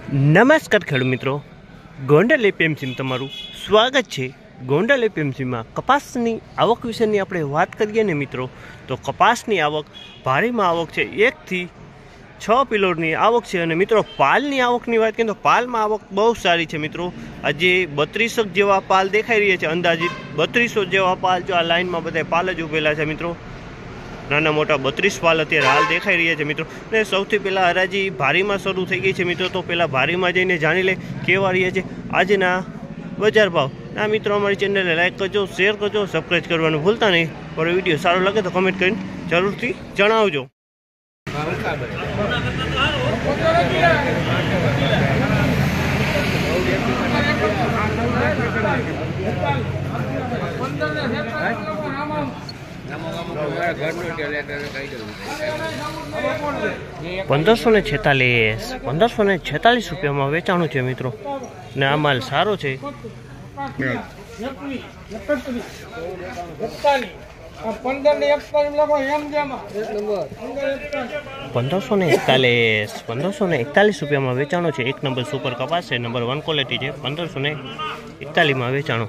નમસ્કાર ખેડૂત મિત્રો, ગોંડલ એપીએમસીમાં તમારું સ્વાગત છે। ગોંડલ એપીએમસીમાં કપાસની આવક વિશેની આપણે વાત કરીએ ને મિત્રો, તો કપાસની આવક ભારીમાં આવક છે 1 થી 6 કિલોની આવક છે। અને મિત્રો પાલની આવકની વાત કરીએ તો પાલમાં આવક બહુ સારી છે મિત્રો। આજે 3200 જેવા પાલ દેખાઈ રહ્યા છે, અંદાજિત 3200 જેવા પાલ। જો આ લાઇનમાં બધા પાલ જ ઉભેલા છે મિત્રો, નાના મોટા 32 પાલ અત્યારે હાલ દેખાઈ રહ્યા છે મિત્રો। અને સૌથી પહેલાં હરાજી ભારીમાં શરૂ થઈ ગઈ છે મિત્રો, તો પહેલાં ભારીમાં જઈને જાણી લે કેવા રહ્યા છે આજના બજાર ભાવ। આ મિત્રો અમારી ચેનલને લાઈક કરજો, શેર કરજો, સબસ્ક્રાઈબ કરવાનું ભૂલતા નહીં। મારો વિડીયો સારો લાગે તો કમેન્ટ કરીને જરૂરથી જણાવજો। ₹1546 में वेचाणु है मित्रों ने आ माल सारो है। 1541 में वेचाणु है। 1 नंबर सुपर कपास है, नंबर 1 क्वॉलिटी है। 1541 में वेचाणु।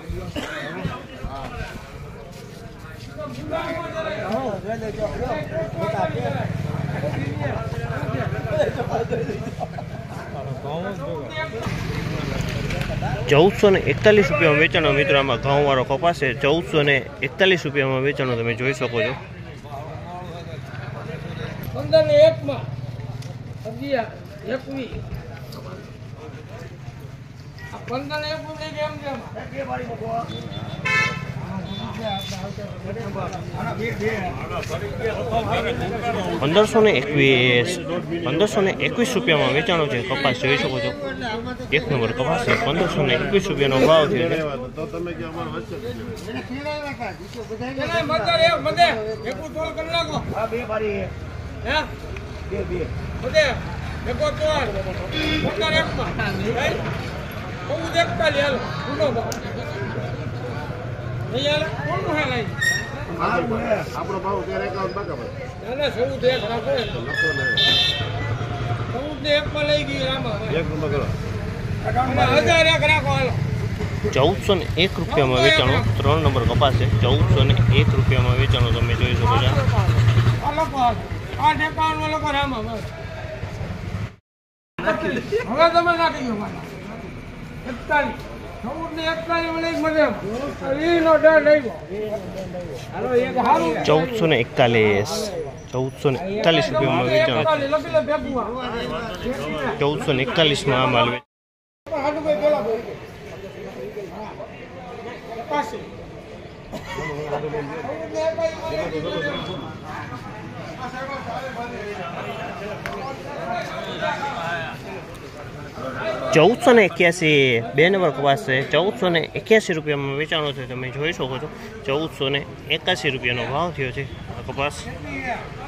₹1441 में वेचाणो मित्रों। आम घऊं वाळो कपास है। ₹1441 में वेचाणो तमे जोई शको छो। 1521 में वेचाणो है कपास, जोई शको छो। 1 नंबर कपास है। 1521 नो भाव थयो छे। ₹1401 में वेचाणो। 3 नंबर कपास है। ₹1401 में वेचाणो तमे जोई शको छो। ₹1441 में वेचाणो। 1441 में आ माल। ₹1481 2 नंबर कपास है। ₹1481 में वेचाणो है, तमे जोई शको छो। ₹1481 भाव थयो छे कपास।